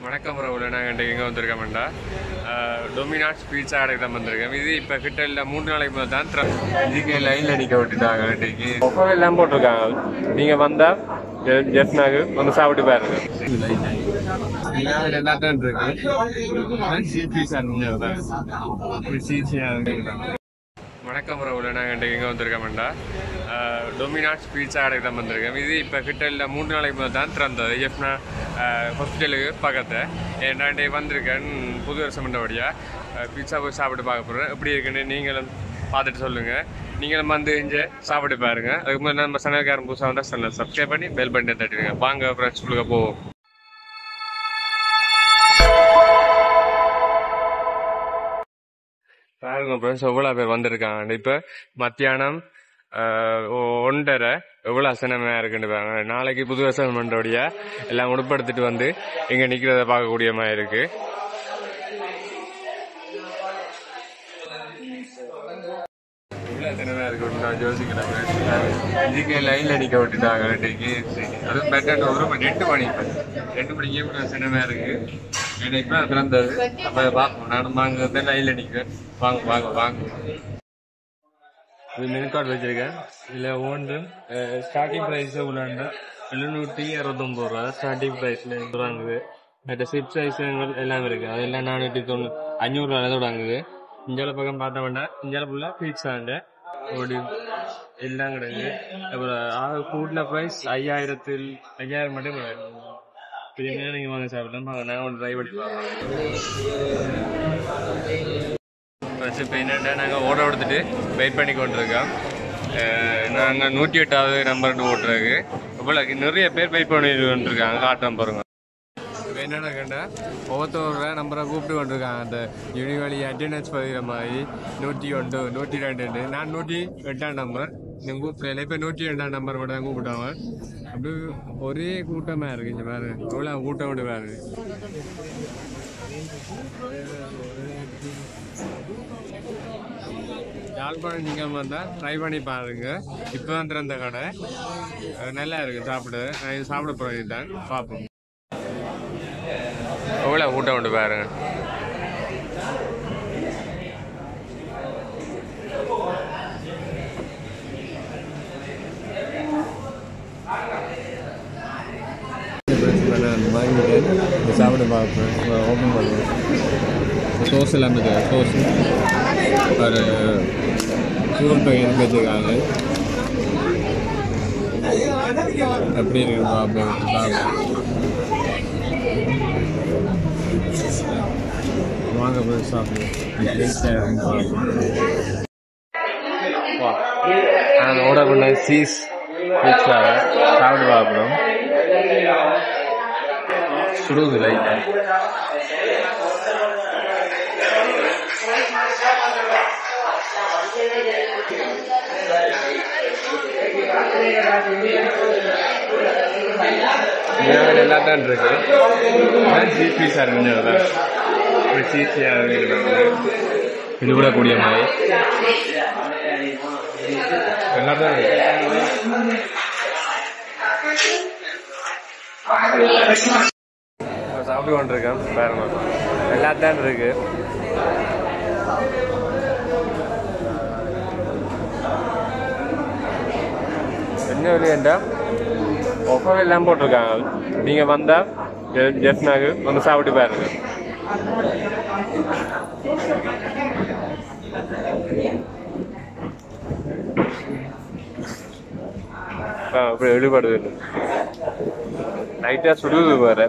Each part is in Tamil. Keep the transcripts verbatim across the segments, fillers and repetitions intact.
வணக்கம் ப்ரோவில் நாங்கள் இன்றைக்கு எங்கே வந்திருக்கோம்டா டொமினாஸ் பீட்சா கடைக்கு தான் வந்திருக்கோம். இது இப்போ கிட்ட இல்லை மூன்று நாளைக்கு முதல் தான் இதுக்கு லைனில் நிற்க விட்டுட்டாங்க. இன்றைக்கு ஒவ்வொரு எல்லாம் போட்டிருக்காங்க. நீங்கள் வந்தால் ஜெஃப்னாக்கு வந்து சாப்பிட்டு பாருங்க. எல்லாத்தான் இருக்கு வணக்கம் ப்ரோவில் நாங்கள் இன்றைக்கு எங்கே வந்திருக்கோம்டா டொமினாஸ் பீட்சா கடைக்கு தான் வந்திருக்கோம். இது இப்போ கிட்ட இல்லை மூன்று நாளைக்கு முதல் தான் திறந்தது. ஜெஃப்னா ஹாஸ்பிட்டலுக்கு பக்கத்தை நான் இன்றைக்கு வந்திருக்கேன். புது வருஷம் பண்ணபடியாக பீட்சா போய் சாப்பிட்டு பார்க்க போகிறேன். எப்படி இருக்குன்னு நீங்களும் பார்த்துட்டு சொல்லுங்கள். நீங்களும் வந்து இங்கே சாப்பிட்டு பாருங்கள். அதுக்கு முன்னாடி நம்ம சனக்காரன் புதுசாக வந்தால் சேனல் சப்ஸ்கிரைப் பண்ணி பெல் பட்டனை தட்டிடுங்க. வாங்க ஃப்ரெண்ட்ஸ் உங்களுக்கு போவோம். பாருங்க ஃப்ரெண்ட்ஸ் எவ்வளோ பேர் வந்திருக்காங்க. இப்போ மத்தியானம் ஒன்றரை எவ்வளோ அசனமாக இருக்குன்னு பாருங்க. நாளைக்கு புது வருஷம் பண்ணுறபடியா எல்லாம் உடுப்படுத்திட்டு வந்து இங்கே நிற்கிறத பார்க்கக்கூடிய மாதிரி இருக்கு. எவ்வளோ அசனமாக இருக்கு நான் யோசிக்கிறேன். இதுக்கு லைனில் நிற்க விட்டுட்டாங்க. இன்றைக்கு அது பெட்டர் ஒரு மணி ரெண்டு மணி ரெண்டு மணிக்கு இவ்வளோ அசனமாக இருக்கு. இன்னைக்கு திறந்தது. அப்போ பார்ப்போம். நானும் வாங்க லைனில் நிற்கிறேன். வாங்க வாங்க வாங்க. இது மெனு கார்டு வச்சிருக்கேன். இதில் ஒன்று ஸ்டார்டிங் ப்ரைஸ் உள்ளாண்டா எழுநூற்றி அறுபத்தொம்பது ரூபா ஸ்டார்டிங் ப்ரைஸில் வாங்குது. மற்ற சிப்ஸ் ஐஸ்கள் எல்லாம் இருக்குது. அதெல்லாம் நானூற்றி தொண்ணூறு அஞ்சூறுரூவா இதோட வாங்குது. இஞ்சால பக்கம் பார்த்தா வேண்டாம். இஞ்சால ஃபுல்லாக பீட்சாண்ட ஒரு எல்லாம் கிடையாது. அப்புறம் ஆக கூட்டின ப்ரைஸ் ஐயாயிரத்தில் ஐயாயிரம் மட்டும் கிடையாது. பிரியாணியாக நீங்கள் வாங்க சாப்பிடலாம். நான் ஒன்று ட்ரை பண்ணி பார்க்கலாம். ஃபஸ்ட்டு இப்போ என்னென்னா நாங்கள் ஓட எடுத்துட்டு வெயிட் பண்ணி கொண்டிருக்கோம். நாங்கள் நூற்றி எட்டாவது நம்பர்னு ஓட்டுறதுக்கு இவ்வளோ நிறைய பேர் வெயிட் பண்ணி கொண்டிருக்காங்க. காட்டுறோம் பாருங்க. இப்போ என்னென்ன கேட்டால் ஒவ்வொருத்தவர நம்பரை கூப்பிட்டு கொண்டிருக்காங்க. அந்த யூனிவர்லி அட்டெண்டன்ஸ் பதிகிற மாதிரி நூற்றி ஒன்று நூற்றி ரெண்டு நான் நூற்றி எட்டாம் நம்பர் நீங்கள் கூப்பிடல. இப்போ நூற்றி ரெண்டாம் நம்பர் மட்டும் தான் கூப்பிட்டாங்க. அப்படி ஒரே கூட்டமாக இருக்குது. இங்கே பாரு எவ்வளோ கூட்டம் விட்டு பாரு. யாழ்ப்பாணம் நீங்கள் வந்தால் ட்ரை பண்ணி பாருங்க. இப்போ தான் திறந்த கடை நல்லா இருக்குது சாப்பிட. நான் இது சாப்பிட போகிறது தான் பார்ப்போம். எவ்வளோ கூட்டம் விட்டு பாருங்க. வாங்கிட்டு சாப்பிட பார்ப்பேன். ஓப்பன் பண்ணுவேன். சோஸ் எல்லாம் இருக்குது. சோஸ் ஒரு சூர் பையன் வச்சுருக்காங்க. எப்படி இருக்கு பார்ப்பேன். வாங்க போய் சாப்பிடுவோம். நான் ஆர்டர் பண்ண சீஸ் பீட்சாவை சாப்பிட்டு பார்க்கணும். சுடுது லைட்டாக. எல்லாத்தான் இருக்கு. சீஸ் பீஸா இருக்கு. சீஸியாக இது கூட கூடிய மாதிரி எல்லாத்தான் இருக்கு. சாப்பிட்டு கொண்டிருக்கேன் பாருங்க. எல்லாத்தான் இருக்கு. என்ன விலையண்டா ஒவ்வொரு எல்லாம் போட்டிருக்காங்க. நீங்கள் வந்தால் ஜெஃப்னாக்கு வந்து சாப்பிட்டு பாருங்க. அப்படி வெளிப்படுது இல்லை. நைட்டாக சுடுது வேற.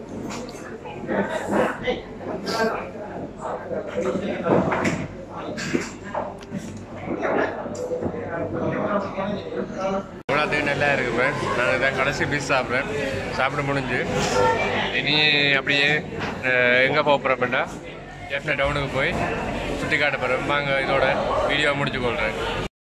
இவ்வளோத்துக்கு நல்லா இருக்கு ஃப்ரெண்ட்ஸ். நான் இதான் கடைசி பீஸ் சாப்பிட்றேன். சாப்பிட முடிஞ்சு இனி அப்படியே எங்கே போக போகிறப்பண்டா ஜெஃப்னா டவுனுக்கு போய் சுற்றி காட்ட போகிறேன். வாங்க இதோட வீடியோ முடிச்சு கொள்கிறேன்.